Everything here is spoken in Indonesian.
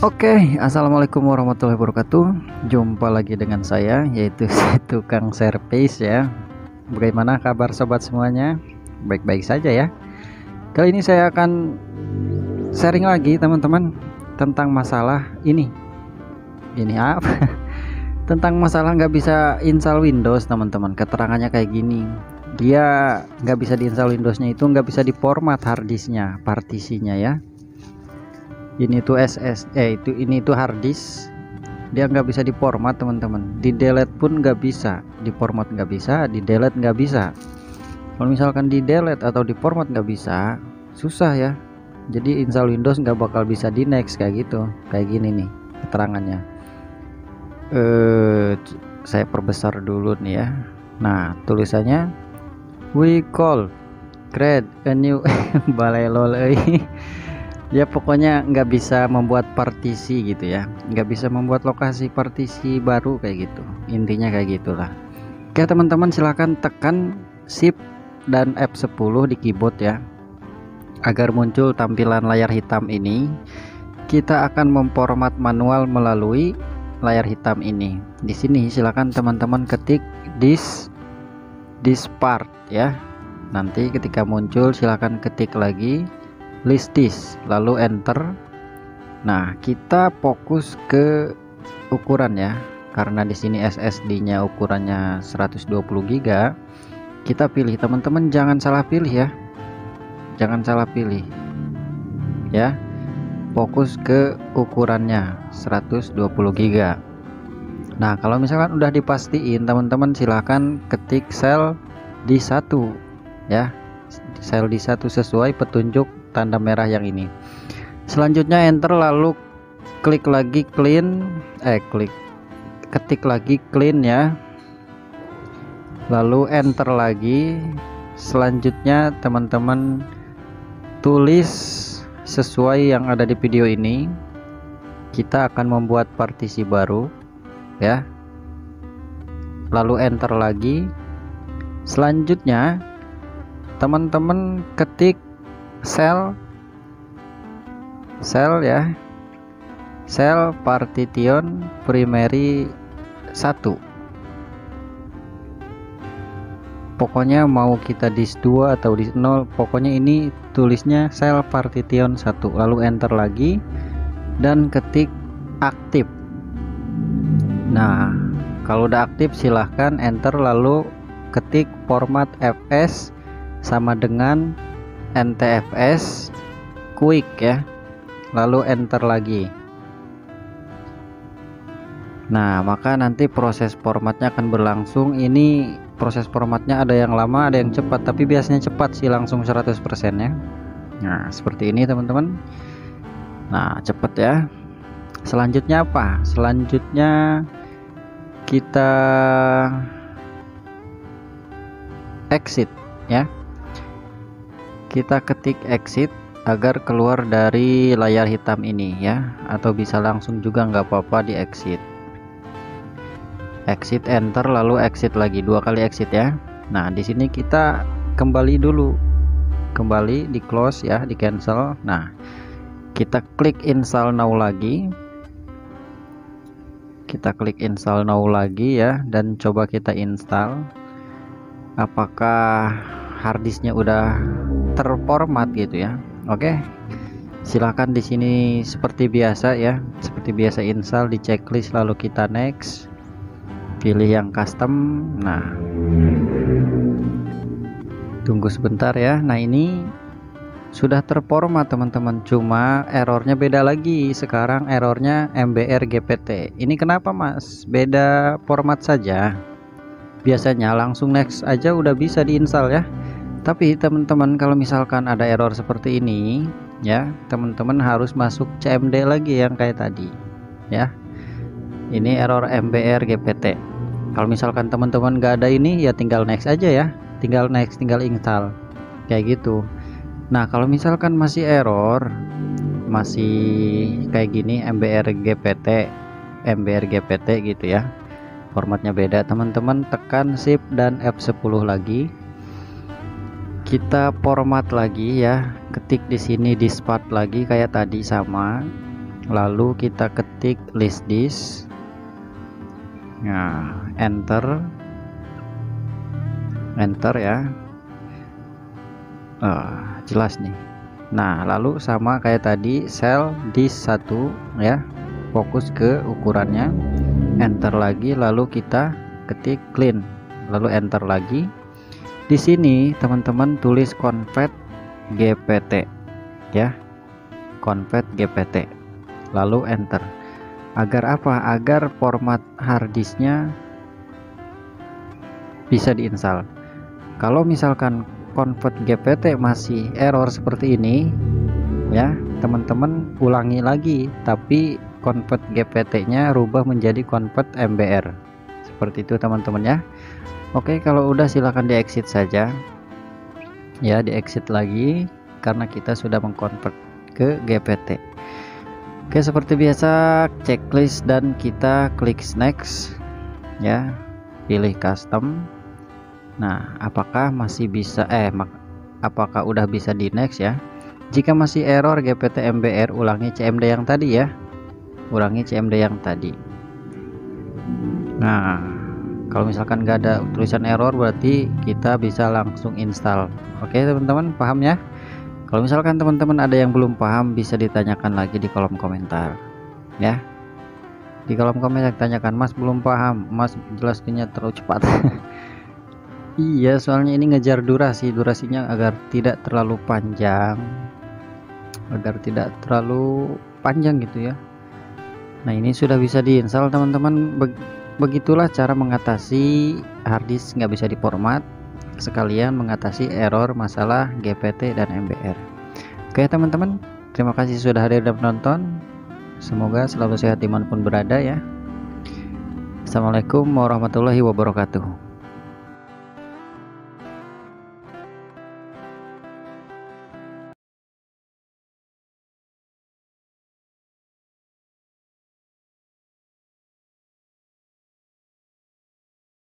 Oke, assalamualaikum warahmatullahi wabarakatuh. Jumpa lagi dengan saya, yaitu si tukang servis ya. Bagaimana kabar sobat semuanya? Baik-baik saja ya. Kali ini saya akan sharing lagi teman-teman tentang masalah ini. Ini apa? Tentang masalah nggak bisa install Windows teman-teman. Keterangannya kayak gini. Dia nggak bisa diinstal Windowsnya, itu nggak bisa diformat harddisknya, partisinya ya. Ini tuh ini tuh harddisk, dia nggak bisa diformat teman-teman. Di delete pun nggak bisa, diformat nggak bisa, di delete nggak bisa. Kalau misalkan di delete atau diformat nggak bisa, susah ya. Jadi install Windows nggak bakal bisa di next kayak gitu, kayak gini nih keterangannya. Saya perbesar dulu nih ya. Nah, tulisannya we call create a new balelol ya, pokoknya nggak bisa membuat partisi gitu ya, nggak bisa membuat lokasi partisi baru kayak gitu, intinya kayak gitulah. Oke teman-teman, silahkan tekan Shift dan F10 di keyboard ya, agar muncul tampilan layar hitam ini. Kita akan memformat manual melalui layar hitam ini. Di sini silahkan teman-teman ketik this part ya. Nanti ketika muncul silahkan ketik lagi list disk, lalu enter. Nah, kita fokus ke ukuran ya, karena di sini SSD-nya ukurannya 120 GB. Kita pilih teman-teman, jangan salah pilih ya, jangan salah pilih ya. Fokus ke ukurannya 120 GB. Nah, kalau misalkan udah dipastiin teman-teman, silahkan ketik sel di 1 ya, sel di 1 sesuai petunjuk tanda merah yang ini. Selanjutnya enter, lalu klik lagi clean, ketik lagi clean ya, lalu enter lagi. Selanjutnya teman-teman tulis sesuai yang ada di video ini. Kita akan membuat partisi baru ya, lalu enter lagi. Selanjutnya teman-teman ketik sel ya, sel partition primary 1. Pokoknya mau kita disk 2 atau disk 0, pokoknya ini tulisnya sel partition 1, lalu enter lagi dan ketik aktif. Nah, kalau udah aktif silahkan enter, lalu ketik format fs sama dengan NTFS quick ya, lalu enter lagi. Nah, maka nanti proses formatnya akan berlangsung. Ini proses formatnya ada yang lama, ada yang cepat, tapi biasanya cepat sih, langsung 100% ya. Nah, seperti ini teman-teman. Nah, cepat ya. Selanjutnya apa? Selanjutnya kita exit ya. Kita ketik exit agar keluar dari layar hitam ini ya, atau bisa langsung juga nggak apa-apa di exit. Exit enter, lalu exit lagi, 2 kali exit ya. Nah, di sini kita kembali dulu, kembali di close ya, di cancel. Nah, kita klik install now lagi. Kita klik install now lagi ya, dan coba kita install. Apakah harddisknya udah terformat gitu ya. Oke, silakan di sini seperti biasa ya, seperti biasa install di checklist, lalu kita next, pilih yang custom. Nah, tunggu sebentar ya. Nah, ini sudah terformat teman-teman, cuma errornya beda lagi. Sekarang errornya MBR GPT. Ini kenapa mas? Beda format saja. Biasanya langsung next aja udah bisa diinstal ya. Tapi teman-teman, kalau misalkan ada error seperti ini ya, teman-teman harus masuk CMD lagi yang kayak tadi ya. Ini error MBR GPT. Kalau misalkan teman-teman nggak ada ini ya, tinggal next aja ya, tinggal next, tinggal install kayak gitu. Nah, kalau misalkan masih error, masih kayak gini MBR GPT gitu ya, formatnya beda, teman-teman tekan Shift dan F10 lagi. Kita format lagi ya, ketik di sini disk part lagi kayak tadi sama. lalu kita ketik list disk. Nah, enter ya. Jelas nih. Nah, lalu sama kayak tadi, sel disk 1 ya, fokus ke ukurannya, enter lagi, lalu kita ketik clean, lalu enter lagi. Di sini teman-teman tulis convert GPT ya, convert GPT, lalu enter. Agar apa? Agar format harddisknya bisa diinstal. Kalau misalkan convert GPT masih error seperti ini ya, teman-teman ulangi lagi, tapi convert GPT nya rubah menjadi convert MBR, seperti itu teman-teman ya. Oke, kalau udah silahkan di exit saja ya, di exit lagi karena kita sudah mengkonvert ke GPT. Oke, seperti biasa checklist dan kita klik next ya, pilih custom. Nah, apakah masih bisa apakah udah bisa di next ya? Jika masih error GPT MBR, ulangi CMD yang tadi ya, ulangi CMD yang tadi. Nah, kalau misalkan nggak ada tulisan error berarti kita bisa langsung install. Oke teman-teman, paham ya? Kalau misalkan teman-teman ada yang belum paham, bisa ditanyakan lagi di kolom komentar ya. Di kolom komentar tanyakan, Mas belum paham, Mas jelaskannya terlalu cepat. Iya, soalnya ini ngejar durasinya agar tidak terlalu panjang, gitu ya. Nah, ini sudah bisa diinstal teman-teman. Begitulah cara mengatasi harddisk nggak bisa diformat, sekalian mengatasi error masalah GPT dan MBR. Oke teman-teman, terima kasih sudah hadir dan menonton. Semoga selalu sehat dimanapun berada ya. Assalamualaikum warahmatullahi wabarakatuh.